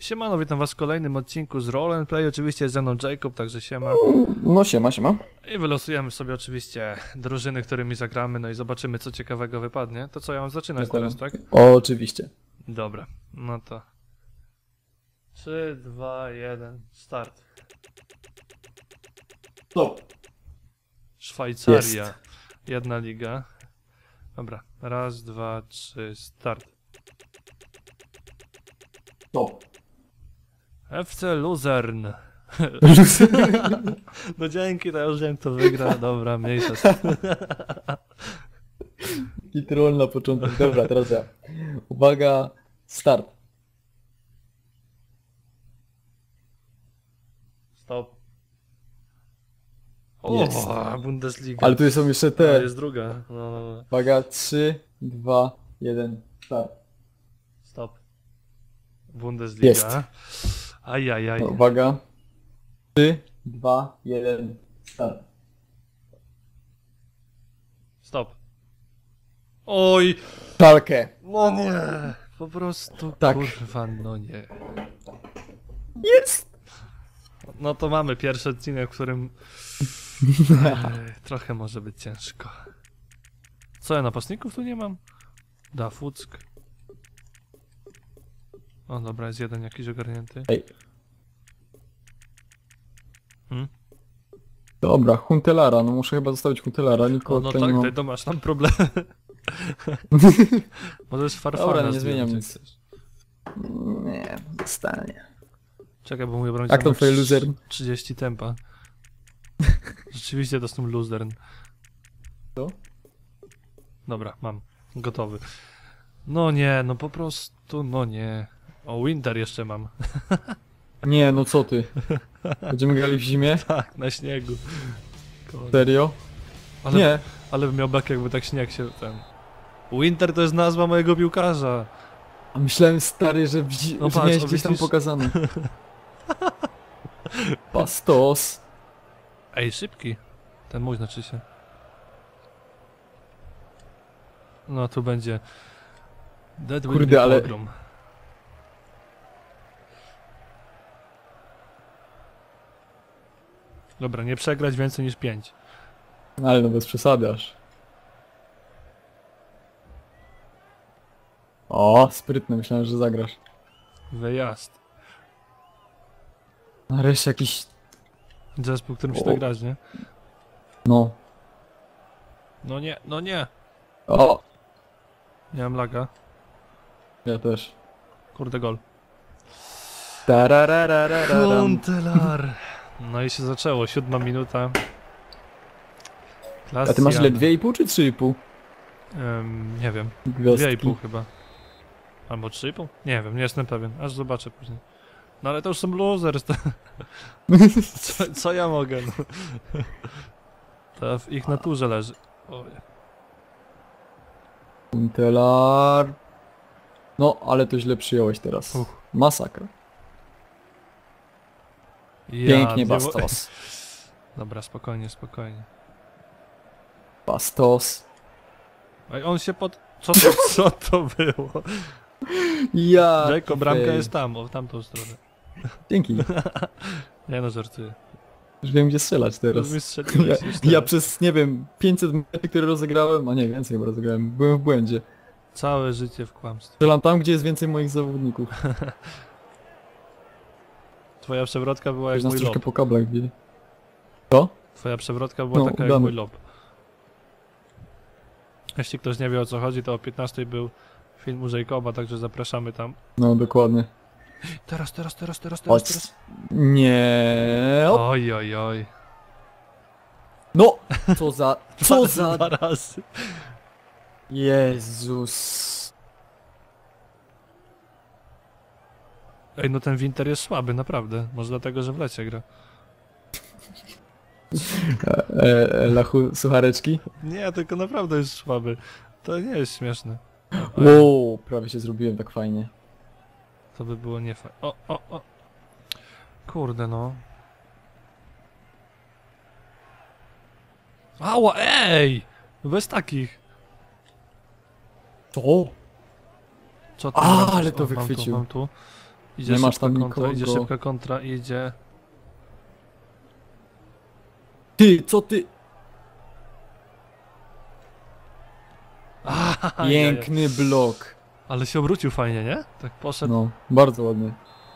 Siemano, witam was w kolejnym odcinku z Roll & Play. Oczywiście jest ze mną Jacob, także siema. No siema, siema. I wylosujemy sobie oczywiście drużyny, którymi zagramy, no i zobaczymy, co ciekawego wypadnie. To co, ja mam zaczynać Dokładnie. teraz, tak? Oczywiście. Dobra, no to 3, 2, 1, start. Stop. Szwajcaria, Jest. jedna liga. Dobra, raz, dwa, trzy, start. Stop. FC Luzern. No dzięki, to ja już wiem, kto wygra. Dobra, mniejsza. I troll na początek. Dobra, teraz ja. Uwaga, start. Stop. O, Jest. Bundesliga. Ale tu są jeszcze A, te. jest druga. No. Uwaga, 3, 2, 1, start. Stop. Bundesliga. Jest. Ajajaj. No, uwaga. 3, 2, 1, start. Stop. Oj! Szalkę. No nie! Po prostu, Tak. kurwa, no nie. Jest! No to mamy pierwszy odcinek, w którym trochę może być ciężko. Co, ja napastników tu nie mam? Dafuck. O dobra, jest jeden jakiś ogarnięty. Ej. Hmm? Dobra, Huntelara. No muszę chyba zostawić Huntelara. O, Nikogo no tutaj tak, nie mam. tutaj to masz tam problem. Możesz Farfana Dobra, nie zdjąć, zmieniam jak nic. chcesz. Nie, zostanie. Czekaj, bo mój obrońca Jak tam ma twoje Luzern? 30 tempa. Rzeczywiście to są Luzern. Co? Dobra, mam. Gotowy. No nie, no po prostu, no nie. O, Winter jeszcze mam. Nie, no co ty? Będziemy grali w zimie? Tak, na śniegu. Kurde. Serio? Ale, Nie. ale bym miał bek, jakby tak śnieg się ten... Winter to jest nazwa mojego piłkarza. A myślałem, stary, że, No że patrz, miałeś o, gdzieś tam widzisz? pokazane. Pastos. Ej, szybki. Ten mój znaczy się. No tu będzie... Dead Will Kurde, Be ale- Pogrom. Dobra, nie przegrać więcej niż 5. Ale no bez przesady aż. O, sprytne, myślałem, że zagrasz. Wyjazd. Nareszcie jakiś... Zespół, którym się O. tak grać, nie? No. No nie, no nie. O! Nie mam laga. Ja też. Kurde, gol. Tarararararam. Huntelar. No i się zaczęło, 7 minuta. A ty masz ile? Klasjan. 2,5 czy 3,5? Nie wiem, Gwiazdki. 2,5 chyba. Albo 3,5? Nie wiem, nie jestem pewien, aż zobaczę później. No ale to już są losers, to... co ja mogę, no. To w ich naturze leży. Oj. Huntelar. No, ale to źle przyjąłeś teraz. Masakra. Ja, Pięknie, nie mo- Bastos. Dobra, spokojnie, spokojnie. Bastos. Ej, on się pod... Co to było? Ja. Jacob, bramka fej. jest tam, o, w tamtą stronę. Dzięki. Nie no, żartuję. Już wiem, gdzie strzelać teraz. Już mi strzeliłeś, już Ja teraz. przez, nie wiem, 500 metrów, które rozegrałem, a nie, więcej chyba rozegrałem, byłem w błędzie. Całe życie w kłamstwie. Strzelam tam, gdzie jest więcej moich zawodników. Twoja przewrotka była jak Ktoś nas mój troszkę lob. po kablach bili. Co? Twoja przewrotka była No, taka jak udane. mój lob. Jeśli ktoś nie wie, o co chodzi, to o 15 był film u Jacoba, także zapraszamy tam. No, dokładnie. Teraz. Chodź. Nie. O. Oj, oj, oj. No! Co za... Co za... Dwa razy. Jezus. Ej, no ten Winter jest słaby, naprawdę. Może dlatego, że w lecie gra. Lachu, suchareczki? Nie, tylko naprawdę jest słaby. To nie jest śmieszne. Wow, prawie się zrobiłem tak fajnie. To by było nie fajne. O. Kurde, no. Ała, ej! Bez takich. Co? Co tu A, mam? ale to O, mam wychwycił. Mam tu. Idzie Nie masz szybka tam kontra, idzie nikogo. szybka kontra, idzie... Ty, co ty? Ajajaj. Piękny blok. Ale się obrócił fajnie, nie? Tak poszedł. No, bardzo ładny.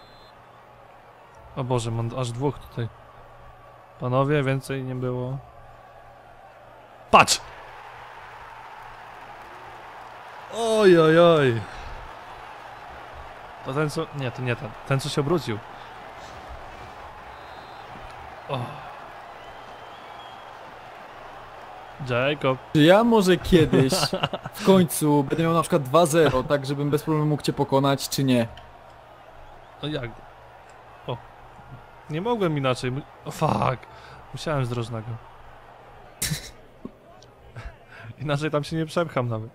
O Boże, mam aż dwóch tutaj. Panowie, więcej nie było. Patrz! Oj, oj, oj. To ten co... Nie, to nie ten. Ten co się obrócił. O. Jacob. Czy ja może kiedyś w końcu będę miał na przykład 2-0, tak żebym bez problemu mógł cię pokonać, czy nie? No jak? O. Nie mogłem inaczej. O fuck. Musiałem z drożnego. Inaczej tam się nie przepcham nawet.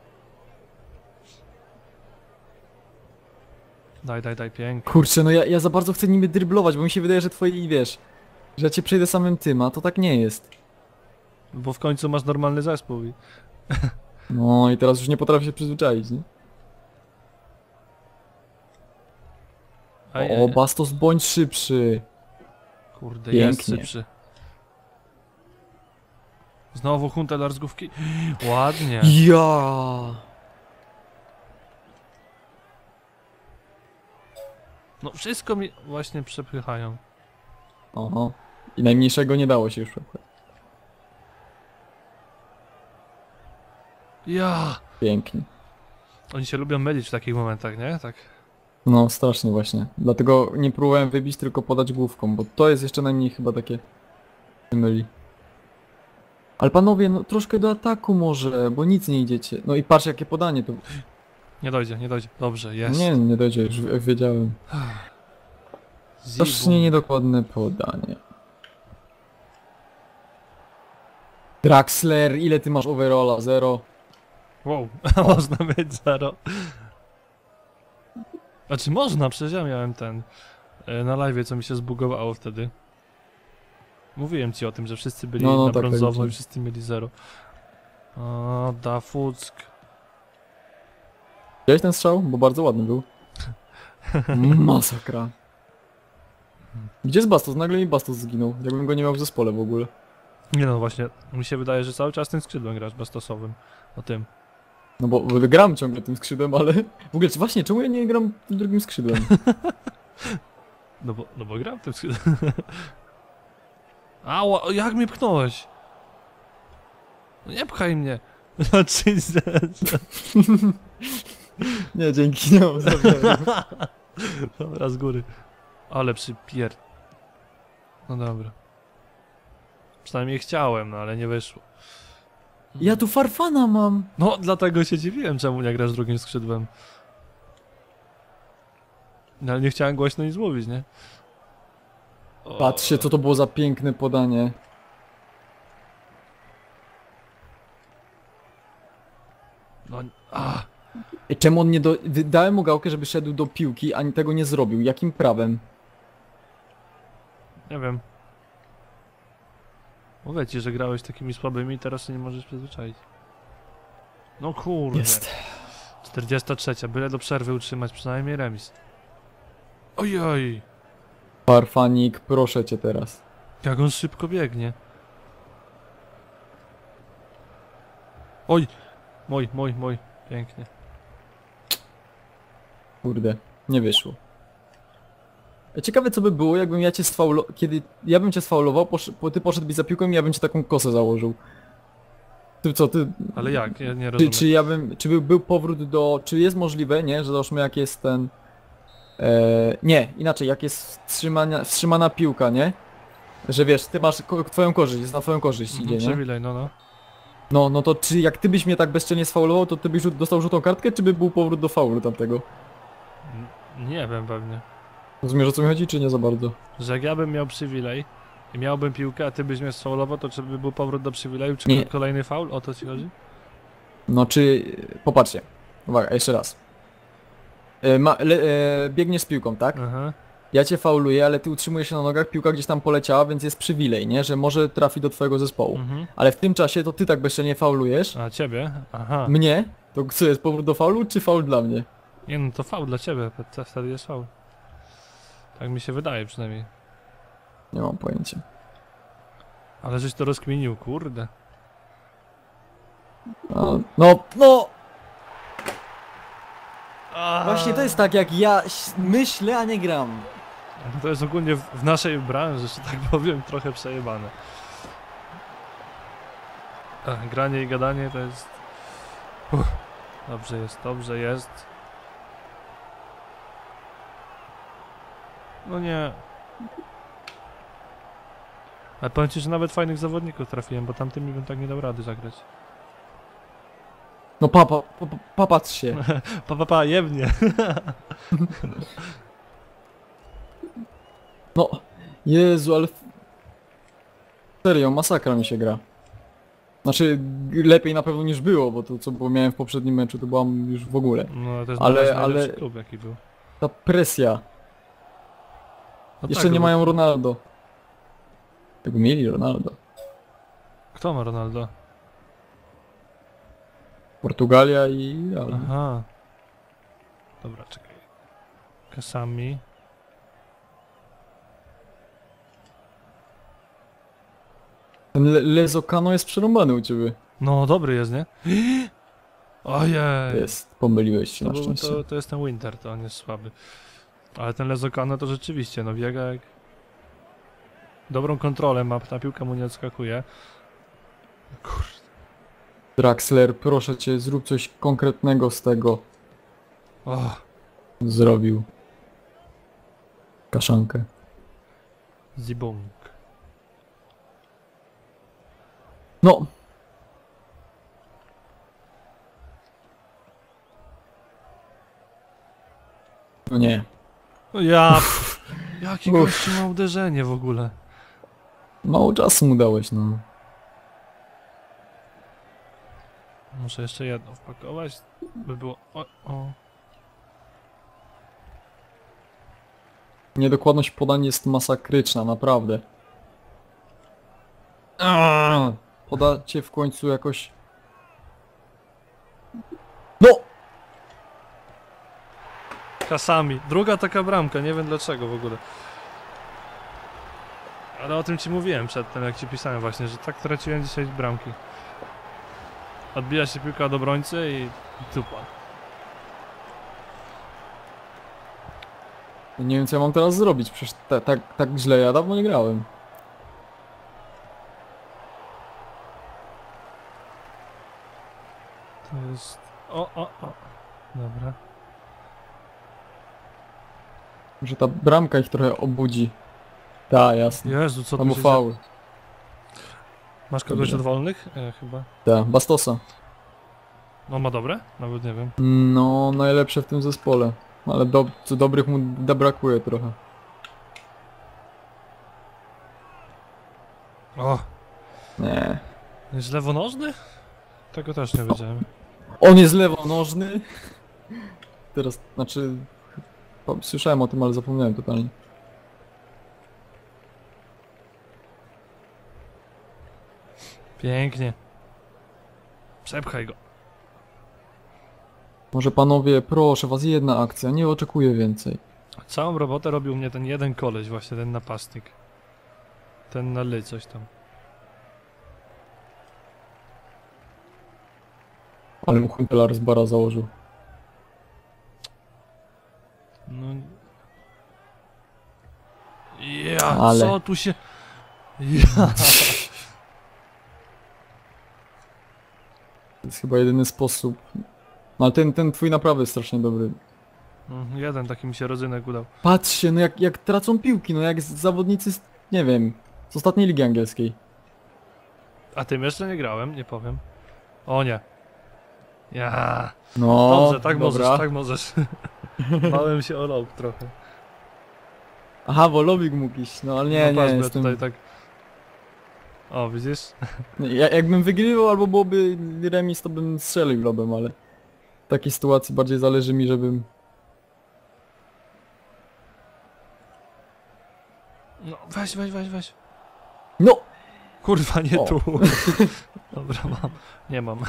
Daj, pięknie. Kurczę, no ja za bardzo chcę nimi dryblować, bo mi się wydaje, że twoi, wiesz, że ja cię przejdę samym tym, a to tak nie jest. Bo w końcu masz normalny zespół i... No i teraz już nie potrafię się przyzwyczaić, nie? O, Bastos, bądź szybszy. Kurde, jest Pięknie. szybszy. Znowu Huntelaar z główki. Ładnie. Ja. No wszystko mi właśnie przepychają. Oho. I najmniejszego nie dało się już przepchać. Ja. Pięknie. Oni się lubią mylić w takich momentach, nie? Tak. No strasznie właśnie. Dlatego nie próbowałem wybić, tylko podać główką, bo to jest jeszcze najmniej chyba takie... się myli. Ale panowie, no troszkę do ataku może, bo nic nie idziecie. No i patrz jakie podanie to... Nie dojdzie. Dobrze, jest. Nie dojdzie, już wiedziałem. Strasznie niedokładne podanie. Draxler, ile ty masz overalla? 0? Wow, można mieć 0. Znaczy można, przecież ja miałem ten... Na live, co mi się zbugowało wtedy. Mówiłem ci o tym, że wszyscy byli No, na tak, brązowo tak. i wszyscy mieli 0. O, Dafuck. Widziałeś ten strzał? Bo bardzo ładny był. Masakra. Gdzie jest Bastos? Nagle mi Bastos zginął. Jakbym go nie miał w zespole w ogóle. Nie no, właśnie, mi się wydaje, że cały czas tym skrzydłem grasz bastosowym. O tym. No bo gram ciągle tym skrzydłem, ale... W ogóle, właśnie, czemu ja nie gram tym drugim skrzydłem? No bo gram tym skrzydłem. Ała, jak mnie pchnąłeś? No nie pchaj mnie. Nie, dzięki, nie mam zamiaru. Dobra, z góry. Ale przypier... No dobra. Przynajmniej chciałem, no ale nie wyszło. Ja tu Farfana mam. No, dlatego się dziwiłem, czemu nie grasz drugim skrzydłem. No ale nie chciałem głośno nic mówić, nie? O, Patrzcie, co to było za piękne podanie. No, a, Czemu on nie do... Dałem mu gałkę, żeby szedł do piłki, a tego nie zrobił. Jakim prawem? nie wiem. Mówię ci, że grałeś takimi słabymi i teraz się nie możesz przyzwyczaić. No kurde. Jest. 43. Byle do przerwy utrzymać przynajmniej remis. Ojoj. Farfanik, proszę cię teraz. Jak on szybko biegnie. Oj. Mój. Pięknie. Kurde, nie wyszło. Ciekawe co by było, jakbym ja cię sfaulował, kiedy ja bym cię sfaulował, ty poszedłbyś za piłką i ja bym ci taką kosę założył. Ty co, ty... Ale jak? Ja nie Czy, rozumiem. czy ja bym, czy był powrót do, czy jest możliwe, nie, że załóżmy jak jest ten... nie, inaczej, jak jest wstrzymana piłka, nie? Że wiesz, ty masz twoją korzyść, jest na twoją korzyść idzie, nie? Przywilej, no. No to czy jak ty byś mnie tak bezczelnie sfaulował, to ty byś dostał żółtą kartkę, czy by był powrót do faulu tamtego? Nie wiem pewnie. Rozumiesz o co mi chodzi, czy nie za bardzo? Że jak ja bym miał przywilej i miałbym piłkę, a ty byś mnie sfaulował, to czy by był powrót do przywileju, czy Nie. kolejny faul? O to ci chodzi? No czy... Popatrzcie. Uwaga, jeszcze raz. Biegniesz z piłką, tak? Aha. Ja cię fauluję, ale ty utrzymujesz się na nogach, piłka gdzieś tam poleciała, więc jest przywilej, nie? Że może trafi do twojego zespołu. Mhm. Ale w tym czasie to ty tak bezczelnie faulujesz. A ciebie? Aha. Mnie? To co jest, powrót do faulu, czy faul dla mnie? Nie no, to faul dla ciebie, to wtedy jest faul. Tak mi się wydaje przynajmniej. Nie mam pojęcia. Ale żeś to rozkminił, kurde. No! Właśnie to jest tak, jak ja myślę, a nie gram. To jest ogólnie w naszej branży, że tak powiem, trochę przejebane. Granie i gadanie to jest... Dobrze jest, dobrze jest. No nie. Ale powiem ci, że nawet fajnych zawodników trafiłem, bo tamtymi bym tak nie dał rady zagrać. No patrz się. Pa, jebnie. No, Jezu, ale... Serio, masakra mi się gra. Znaczy, lepiej na pewno niż było, bo to co miałem w poprzednim meczu, to byłam już w ogóle. No to jest Ale najlepszy klub jaki był. ta presja. No Jeszcze tak, nie bo- mają Ronaldo. Tego mieli Ronaldo. Kto ma Ronaldo? Portugalia i Real. Aha. Dobra, czekaj. Kasami. Ten Lezokano jest przerąbany u ciebie. No dobry jest, nie? Ojej. Jest, pomyliłeś się To, na szczęście. to jest ten Winter, to on jest słaby. Ale ten Lezokano to rzeczywiście, no biega jak... Dobrą kontrolę ma, ta piłka mu nie odskakuje. Kurde. Draxler, proszę cię, zrób coś konkretnego z tego. Oh, Zrobił. Kaszankę. zibung. No, no nie. No ja... Jaki Uff. gościu ma uderzenie w ogóle. Mało czasu mu dałeś, no. Muszę jeszcze jedno wpakować, by było... O. Niedokładność podań jest masakryczna, naprawdę. Podacie w końcu jakoś... No! Kasami. Druga taka bramka, nie wiem dlaczego w ogóle. Ale o tym ci mówiłem przedtem, jak ci pisałem właśnie, że tak traciłem dzisiaj bramki. Odbija się piłka od obrońcy i dupa. Nie wiem co ja mam teraz zrobić, przecież tak źle ja dawno nie grałem. To jest... O. Dobra. Może ta bramka ich trochę obudzi. Ta, jasne. Jezu, co Tam tu się dzieje? faul. Masz kogoś Dobrze. od wolnych? Chyba. Ta, Bastosa. No ma dobre? Nawet nie wiem. No, najlepsze w tym zespole. Ale co dobrych mu brakuje trochę. O, Nie. jest lewonożny? Tego też nie wiedziałem. On jest lewonożny. Teraz, znaczy... Słyszałem o tym, ale zapomniałem totalnie. Pięknie. Przepchaj go. Może panowie, proszę was, jedna akcja, nie oczekuję więcej. Całą robotę robił mnie ten jeden koleś, właśnie ten napastnik. Ten na ly coś tam. Ale mu Huntelaar z bara założył. No... Ja, Ale- co tu się... Ja... To jest chyba jedyny sposób. No ale ten twój naprawdę jest strasznie dobry. Jeden taki mi się rodzynek udał. Patrzcie, no jak tracą piłki, no jak zawodnicy, nie wiem, z ostatniej ligi angielskiej. A tym jeszcze nie grałem, nie powiem. O nie. Ja. No, Dobrze, tak dobra. możesz, tak możesz. Bałem się o lob trochę. Aha, bo Lobik mógł iść, no ale nie, No patrz, nie, bo ja jestem... tutaj tak... O, widzisz? Jakbym wygrywał albo byłoby remis, to bym strzelił lobem, ale... W takiej sytuacji bardziej zależy mi, żebym... No, weź. No! Kurwa, nie O. tu. Dobra, mam. Nie mam.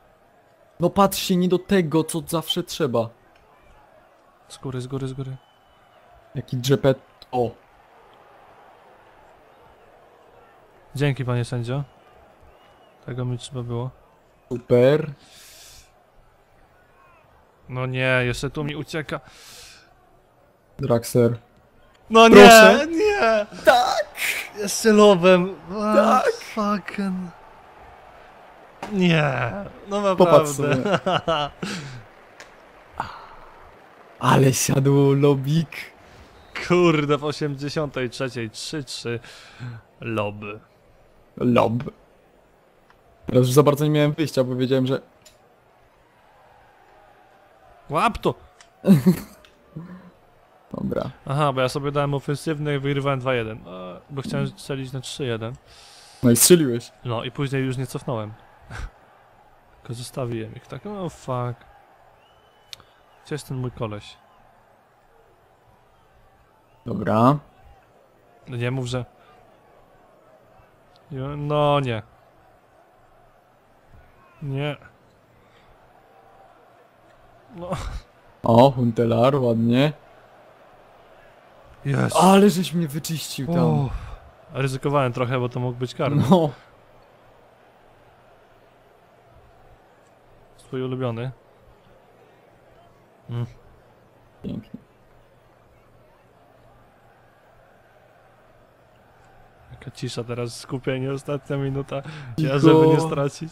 No patrzcie, nie do tego, co zawsze trzeba. Z góry. Jaki drzepet... O! Dzięki, panie sędzio. Tego mi trzeba było. Super. No nie, jeszcze tu mi ucieka. Draxler. No nie, Proszę. nie! Tak! Jeszcze lobem. Tak. Fucking... Nie, no Popatrz naprawdę. Ale siadło lobik. Kurde, w 83 3-3 loby. Lob. Teraz już za bardzo nie miałem wyjścia, bo wiedziałem, że... Łap to! Dobra. Aha, bo ja sobie dałem ofensywny i wygrywałem 2-1. Bo chciałem strzelić na 3-1. No i strzeliłeś. No i później już nie cofnąłem. Tylko zostawiłem ich tak, no fuck. Gdzie jest ten mój koleś? Dobra. No nie mów, że... No nie. Nie. No. O, Huntelaar, ładnie. Jest. Ale żeś mnie wyczyścił tam. Uff. Ryzykowałem trochę, bo to mógł być karny. No. Twój ulubiony. Pięknie. Jaka cisza teraz, skupienie, ostatnia minuta. Ja, Cicho. żeby nie stracić.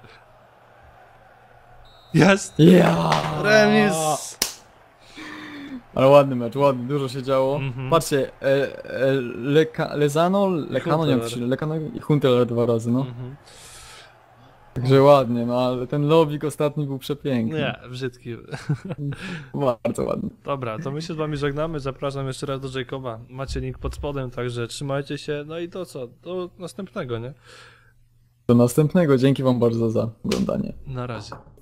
Jest! Ja. Remis! Ale ładny mecz, ładny, dużo się działo. Mhm. Patrzcie, Lekano, nie wiem, czy Lekano i Huntelaar 2 razy, no. Mhm. Także ładnie, no ale ten lobik ostatni był przepiękny. Nie, brzydki. Bardzo ładny. Dobra, to my się z wami żegnamy, zapraszam jeszcze raz do Jacoba. Macie link pod spodem, także trzymajcie się, no i to co, do następnego, nie? Do następnego, dzięki wam bardzo za oglądanie. Na razie.